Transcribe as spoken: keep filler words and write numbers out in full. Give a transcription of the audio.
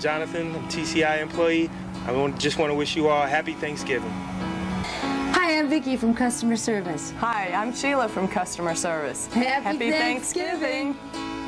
Jonathan, I'm a T C I employee. I want, just want to wish you all a happy Thanksgiving. Hi, I'm Vicki from customer service. Hi, I'm Sheila from customer service. Happy, Happy Thanksgiving. Thanksgiving.